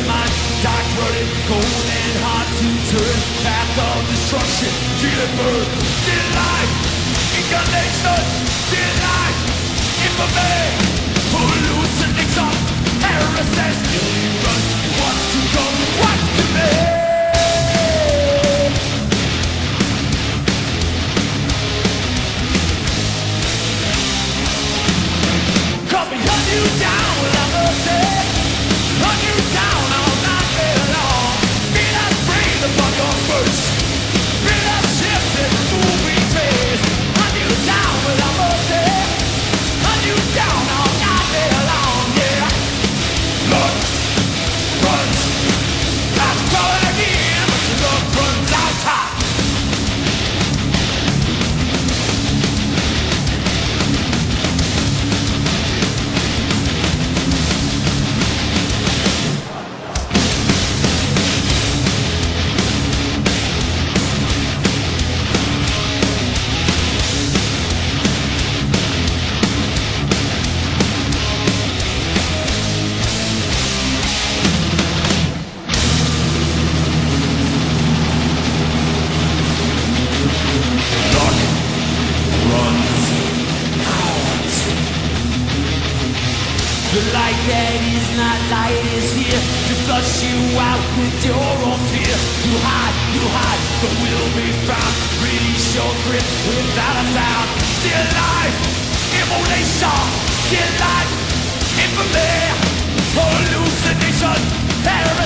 mind, dark running, cold and hard to turn. Path of destruction, still birth, still life, incarnation, still life, infamy, hallucination, heresies, still you run, what's to come, what's to be. Cause we hunt you down without mercy, hunt you down all night very long. Beat us free upon your first, beat us shifted moving face. Hunt you down without mercy, hunt you down all night very long, yeah. Blood runs, I'm calling again, but the blood runs out top. The light that is not light is here to flush you out with your own fear. You hide, but will be found. Release your grip without a sound. Still life, immolation. Still life, infamy, hallucination, terror.